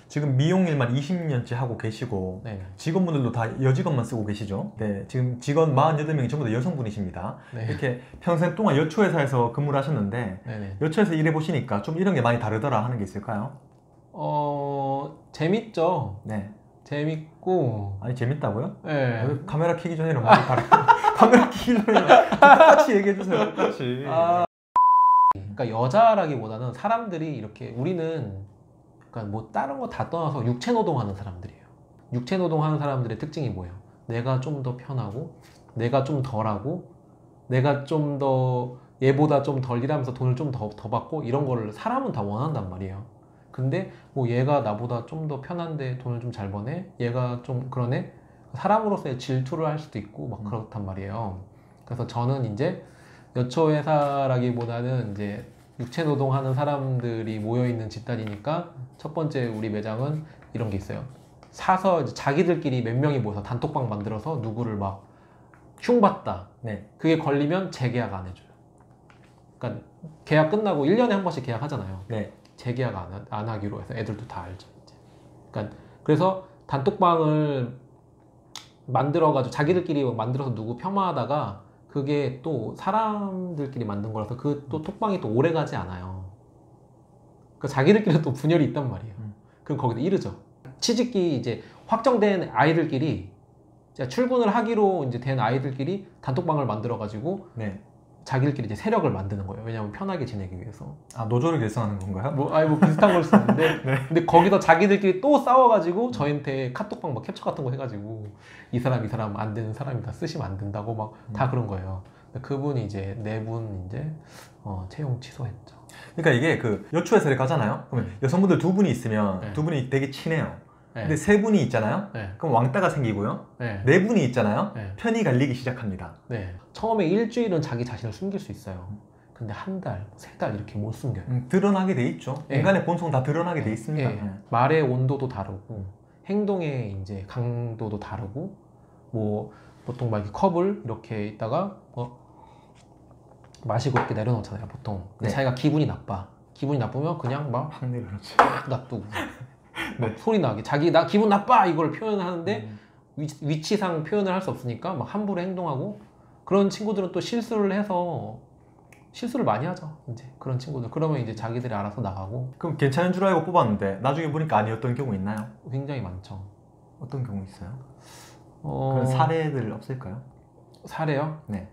지금 미용 일만 20년째 하고 계시고 네. 직원분들도 다 여직원만 쓰고 계시죠? 네, 지금 직원 48명이 전부 다 여성분이십니다. 네. 이렇게 평생 동안 여초회사에서 근무를 하셨는데 네네. 여초에서 일해보시니까 좀 이런 게 많이 다르더라 하는 게 있을까요? 재밌죠. 네. 재밌고. 아니 재밌다고요? 네. 왜 카메라 켜기 전에는 말이 다르고 카메라 켜기 전에는 똑같이 얘기해주세요. 똑같이. 그러니까 여자라기보다는 사람들이 이렇게 우리는 그러니까 뭐 다른 거 다 떠나서 육체 노동하는 사람들이에요. 육체 노동하는 사람들의 특징이 뭐예요? 내가 좀 더 편하고, 내가 좀 덜하고, 내가 좀 더 얘보다 좀 덜 일하면서 돈을 좀 더 받고 이런 거를 사람은 다 원한단 말이에요. 근데 뭐 얘가 나보다 좀 더 편한데 돈을 좀 잘 버네? 얘가 좀 그러네? 사람으로서의 질투를 할 수도 있고 막 그렇단 말이에요. 그래서 저는 이제 여초회사라기보다는 이제 육체 노동하는 사람들이 모여있는 집단이니까 첫 번째 우리 매장은 이런 게 있어요. 사서 이제 자기들끼리 몇 명이 모여서 단톡방 만들어서 누구를 막 흉봤다. 네. 그게 걸리면 재계약 안 해줘요. 그러니까 계약 끝나고 1년에 한 번씩 계약하잖아요. 네. 재계약 안 하기로 해서 애들도 다 알죠. 이제. 그러니까 그래서 단톡방을 만들어가지고 자기들끼리 만들어서 누구 폄하하다가 그게 또 사람들끼리 만든 거라서 그 또 톡방이 또 오래 가지 않아요. 그러니까 자기들끼리 또 분열이 있단 말이에요. 그럼 거기다 이르죠. 취직기 이제 확정된 아이들끼리 출근을 하기로 이제 된 아이들끼리 단톡방을 만들어가지고 네. 자기들끼리 이제 세력을 만드는 거예요. 왜냐하면 편하게 지내기 위해서. 아, 노조를 결성하는 건가요? 뭐 비슷한 걸 수도 있는데. 네. 근데 거기서 자기들끼리 또 싸워가지고 저한테 카톡방 막 캡처 같은 거 해가지고 이 사람 안 되는 사람이다. 쓰시면 안 된다고 막 다 그런 거예요. 그분이 이제 네 분 이제 채용 취소했죠. 그러니까 이게 그 여초회사를 가잖아요. 그러면 여성분들 두 분이 있으면 네. 두 분이 되게 친해요. 네. 근데 세 분이 있잖아요. 네. 그럼 왕따가 생기고요. 네. 네 분이 있잖아요. 네. 편이 갈리기 시작합니다. 네. 처음에 일주일은 자기 자신을 숨길 수 있어요. 근데 한 달, 세 달 이렇게 못 숨겨요. 드러나게 돼 있죠. 네. 인간의 본성 다 드러나게 돼 있습니다. 네. 말의 온도도 다르고 행동의 이제 강도도 다르고 뭐 보통 막 이렇게 컵을 이렇게 있다가 마시고 이렇게 내려놓잖아요. 보통. 근데 네. 자기가 기분이 나빠. 기분이 나쁘면 그냥 막 확 내려놓죠. 놔두고 네. 소리 나게 자기 나 기분 나빠 이걸 표현하는데 위치상 표현을 할 수 없으니까 막 함부로 행동하고 그런 친구들은 또 실수를 해서 실수를 많이 하죠. 이제 그런 친구들 그러면 이제 자기들이 알아서 나가고. 그럼 괜찮은 줄 알고 뽑았는데 나중에 보니까 아니었던 경우 있나요? 굉장히 많죠. 어떤 경우 있어요? 그런 사례들 없을까요? 사례요? 네.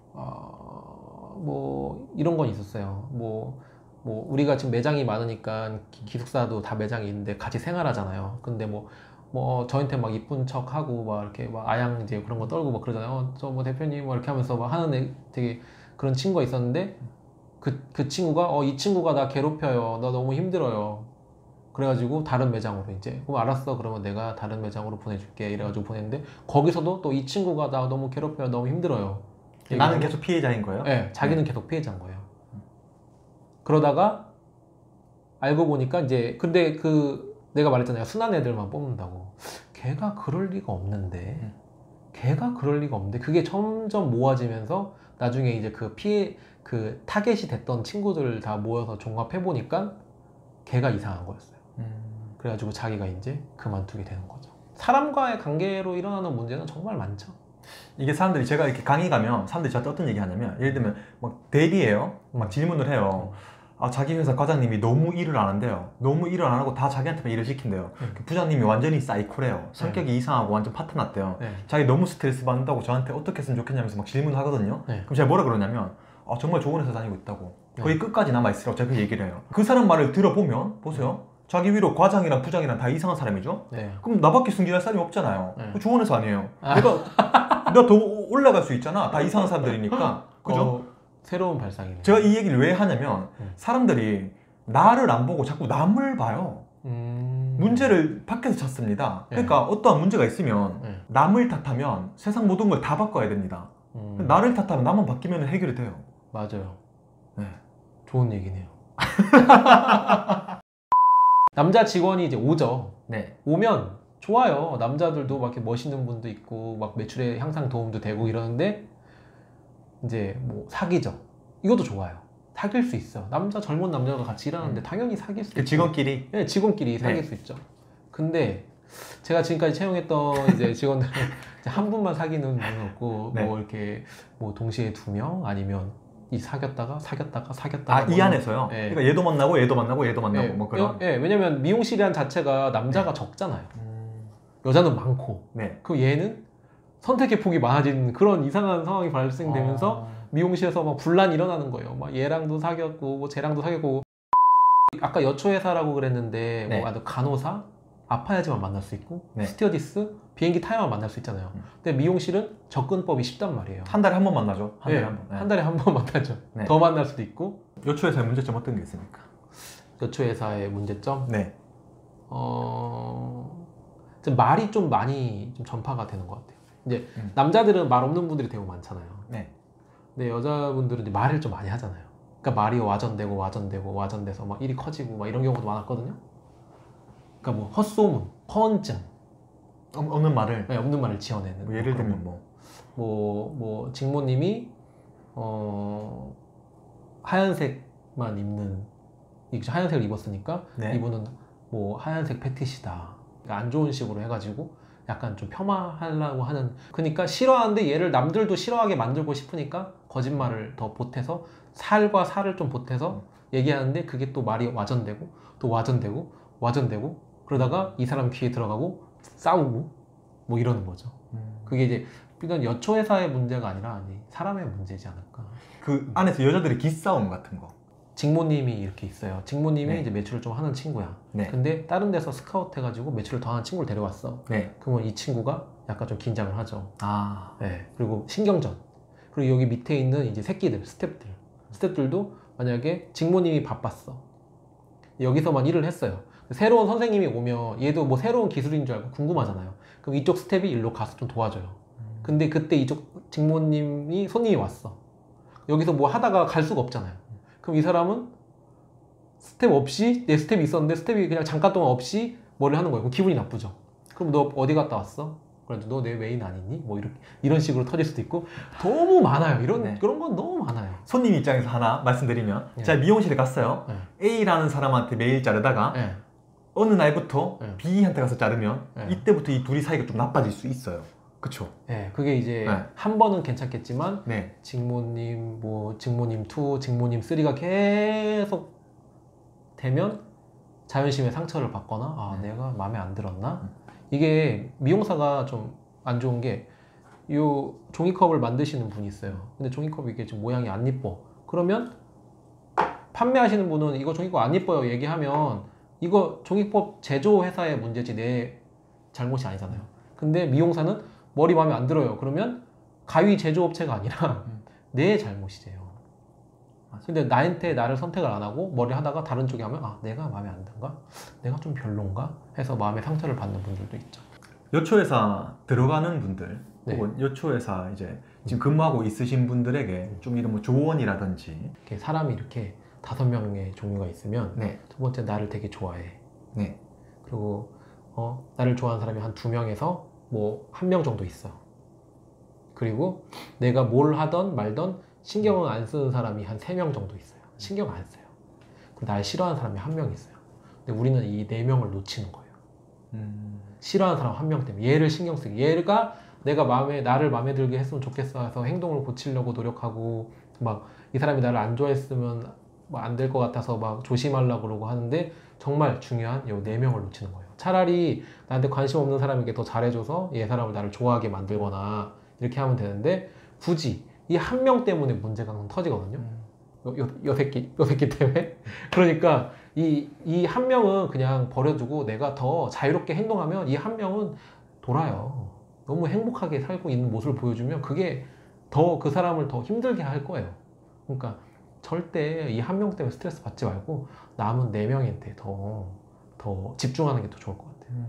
뭐 이런 건 있었어요. 뭐 우리가 지금 매장이 많으니까 기숙사도 다 매장이 있는데 같이 생활하잖아요. 근데 뭐 저한테 막 이쁜 척 하고 막 이렇게 막 아양 이제 그런 거 떨고 막 그러잖아요. 저 뭐 대표님 뭐 이렇게 하면서 막 하는 애 되게 그런 친구가 있었는데 그 친구가 이 친구가 나 괴롭혀요. 나 너무 힘들어요. 그래가지고 다른 매장으로 이제 그럼 알았어. 그러면 내가 다른 매장으로 보내줄게. 이래가지고 보냈는데 거기서도 또 이 친구가 나 너무 괴롭혀요. 너무 힘들어요. 나는 계속 피해자인 거예요? 네, 자기는 계속 피해자인 거예요. 그러다가 알고 보니까 이제 근데 내가 말했잖아요. 순한 애들만 뽑는다고. 걔가 그럴 리가 없는데 그게 점점 모아지면서 나중에 이제 그 타겟이 됐던 친구들 다 모여서 종합해 보니까 걔가 이상한 거였어요. 그래가지고 자기가 이제 그만두게 되는 거죠. 사람과의 관계로 일어나는 문제는 정말 많죠. 이게 사람들이 제가 이렇게 강의 가면 사람들이 저한테 어떤 얘기 하냐면 예를 들면 막 대리해요. 막 질문을 해요. 아, 자기 회사 과장님이 너무 일을 안 한대요. 너무 일을 안 하고 다 자기한테만 일을 시킨대요. 부장님이 완전히 사이코래요. 성격이 이상하고 완전 파트 났대요. 자기 너무 스트레스 받는다고 저한테 어떻게 했으면 좋겠냐면서 막 질문을 하거든요. 그럼 제가 뭐라 그러냐면 정말 좋은 회사 다니고 있다고. 거의 끝까지 남아있으라고 제가 그 얘기를 해요. 그 사람 말을 들어보면 보세요. 자기 위로 과장이랑 부장이랑 다 이상한 사람이죠? 그럼 나밖에 승진할 사람이 없잖아요. 좋은 회사 아니에요. 내가 더 올라갈 수 있잖아. 다 이상한 사람들이니까. 그죠? 새로운 발상이네요. 제가 이 얘기를 왜 하냐면 사람들이 나를 안 보고 자꾸 남을 봐요. 문제를 밖에서 찾습니다. 그러니까 어떠한 문제가 있으면 남을 탓하면 세상 모든 걸 다 바꿔야 됩니다. 나를 탓하면 나만 바뀌면 해결이 돼요. 맞아요. 네. 좋은 얘기네요. 남자 직원이 이제 오죠. 네. 오면 좋아요. 남자들도 막 이렇게 멋있는 분도 있고 막 매출에 향상 도움도 되고 이러는데 이제 뭐 사귀죠. 이것도 좋아요. 사귈 수 있어. 젊은 남자가 같이 일하는데 당연히 사귈 수 있죠. 직원끼리? 네, 직원끼리 사귈 수 있죠. 근데 제가 지금까지 채용했던 이제 직원들은 이제 한 분만 사귀는 분은 없고 네. 뭐 이렇게 뭐 동시에 2명 아니면 이 사귀었다가 아, 이 뭐 안에서요? 예. 그러니까 얘도 만나고 얘도 만나고 얘도 만나고 예, 뭐 그런. 예, 왜냐면 미용실이란 자체가 남자가 적잖아요. 여자는 많고. 네. 그럼 얘는 선택의 폭이 많아진 그런 이상한 상황이 발생되면서 미용실에서 막 분란이 일어나는 거예요. 막 얘랑도 사귀었고, 뭐 쟤랑도 사귀었고. 아까 여초회사라고 그랬는데, 네. 뭐 간호사 아파야지만 만날 수 있고, 네. 스튜어디스 비행기 타야만 만날 수 있잖아요. 근데 미용실은 접근법이 쉽단 말이에요. 한 달에 한 번 만나죠. 한 달에 네, 한 번. 네. 한 달에 한 번 만나죠. 네. 더 만날 수도 있고. 요초에서의 문제점 어떤 게 있습니까? 여초회사의 문제점? 네. 좀 말이 좀 많이 좀 전파가 되는 것 같아요. 이제 음. 남자들은 말 없는 분들이 되게 많잖아요. 네. 근데 여자분들은 이제 말을 좀 많이 하잖아요. 그러니까 말이 와전돼서 막 일이 커지고 막 이런 경우도 많았거든요. 그러니까 뭐 헛소문, 허언증, 없는 말을. 네, 없는 말을 지어내는. 뭐 예를 그런 들면 거. 뭐. 직모님이 하얀색만 입는 하얀색을 입었으니까 네. 이분은 뭐 하얀색 패티시다. 그러니까 안 좋은 식으로 해가지고 약간 좀 폄하하려고 하는. 그러니까 싫어하는데 얘를 남들도 싫어하게 만들고 싶으니까 거짓말을 더 보태서 살과 살을 좀 보태서 얘기하는데 그게 또 말이 와전되고 또 와전되고 그러다가 이 사람 귀에 들어가고 싸우고 뭐 이러는 거죠. 그게 이제 이건 여초회사의 문제가 아니라 사람의 문제지 않을까. 그 안에서 여자들의 기싸움 같은 거. 직모님이 이렇게 있어요. 직모님이 네. 이제 매출을 좀 하는 친구야. 네. 근데 다른 데서 스카우트 해가지고 매출을 더 하는 친구를 데려왔어. 네. 그러면 이 친구가 약간 좀 긴장을 하죠. 아. 네. 그리고 신경전. 그리고 여기 밑에 있는 이제 새끼들, 스텝들도 만약에 직모님이 바빴어. 여기서만 일을 했어요. 새로운 선생님이 오면 얘도 뭐 새로운 기술인 줄 알고 궁금하잖아요. 그럼 이쪽 스텝이 일로 가서 좀 도와줘요. 근데 그때 이쪽 직모님이 손님이 왔어. 여기서 뭐 하다가 갈 수가 없잖아요. 그럼 이 사람은 스텝 없이 내 스텝이 있었는데 스텝이 그냥 잠깐 동안 없이 뭐를 하는 거예요. 그럼 기분이 나쁘죠. 그럼 너 어디 갔다 왔어? 그래도 너 내 메인 아니니? 뭐 이런 식으로 터질 수도 있고 너무 많아요. 그런 건 너무 많아요. 손님 입장에서 하나 말씀드리면 네. 제가 미용실에 갔어요. 네. A라는 사람한테 메일 자르다가 네. 어느 날부터 네. B한테 가서 자르면 네. 이때부터 이 둘이 사이가 좀 나빠질 수 있어요. 그쵸? 네, 그게 이제 네. 한 번은 괜찮겠지만 네. 직모님, 직모님 2, 직모님 3가 계속 되면 자존심에 상처를 받거나 내가 마음에 안 들었나? 이게 미용사가 좀 안 좋은 게 이 종이컵을 만드시는 분이 있어요. 근데 종이컵이 이게 좀 모양이 안 이뻐. 그러면 판매하시는 분은 이거 종이컵 안 이뻐요 얘기하면 이거 종이컵 제조 회사의 문제지 내 잘못이 아니잖아요. 근데 미용사는 머리 마음에 안 들어요. 그러면 가위 제조업체가 아니라 내 잘못이래요. 근데 나한테 나를 선택을 안 하고 머리 하다가 다른 쪽에 하면 내가 마음에 안 든가? 내가 좀 별론가? 해서 마음의 상처를 받는 분들도 있죠. 여초회사 들어가는 분들 네. 혹은 여초회사 이제 지금 근무하고 있으신 분들에게 좀 이런 뭐 조언이라든지. 이렇게 사람이 이렇게 5명의 종류가 있으면 네. 첫 번째 나를 되게 좋아해. 네. 그리고 나를 좋아하는 사람이 한 2명에서 뭐 1명 정도 있어. 그리고 내가 뭘 하던 말던 신경을 안 쓰는 사람이 한 3명 정도 있어요. 신경 안 써요. 그리고 날 싫어하는 사람이 1명 있어요. 근데 우리는 이 4명을 놓치는 거예요. 싫어하는 사람 1명 때문에 얘를 신경 쓰기. 얘가 나를 마음에 들게 했으면 좋겠어 해서 행동을 고치려고 노력하고 막 이 사람이 나를 안 좋아했으면 안 될 것 같아서 막 조심하려고 그러고 하는데 정말 중요한 이 4명을 놓치는 거예요. 차라리 나한테 관심 없는 사람에게 더 잘해줘서 얘 사람을 나를 좋아하게 만들거나 이렇게 하면 되는데 굳이 이 1명 때문에 문제가 터지거든요. 요 새끼 때문에. 그러니까 이 1명은 그냥 버려두고 내가 더 자유롭게 행동하면 이 1명은 돌아요. 너무 행복하게 살고 있는 모습을 보여주면 그게 더 그 사람을 더 힘들게 할 거예요. 그러니까 절대 이 1명 때문에 스트레스 받지 말고 남은 4명한테 더 집중하는 게 더 좋을 것 같아요.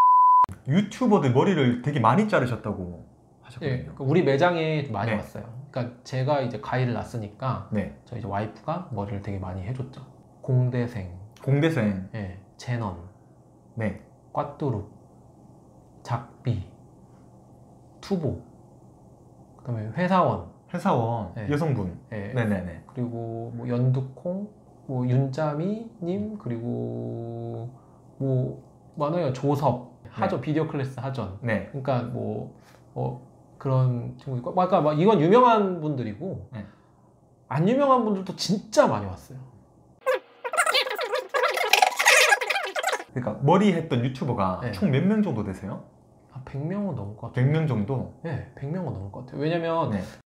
유튜버들 머리를 되게 많이 자르셨다고 하셨거든요. 네, 그러니까 우리 매장에 많이 네. 왔어요. 그러니까 제가 이제 가위를 놨으니까 네. 저희 이제 와이프가 머리를 되게 많이 해줬죠. 공대생, 공대생. 예, 제넌, 네. 꽈뚜룩, 작비, 투보, 그다음에 회사원, 회사원. 네. 여성분. 예, 네네네. 그리고 뭐 연두콩, 뭐 윤짜미님, 그리고 뭐 많아요. 조섭, 하전, 비디오 클래스 하전. 네. 그러니까 뭐 그런 친구 있고, 그러니까 막 이건 유명한 분들이고 네. 안 유명한 분들도 진짜 많이 왔어요. 그러니까 머리 했던 유튜버가 네. 총 몇 명 정도 되세요? 100명은 넘을 것 같아요. 100명 정도? 네, 100명은 넘을 것 같아요. 왜냐면 네.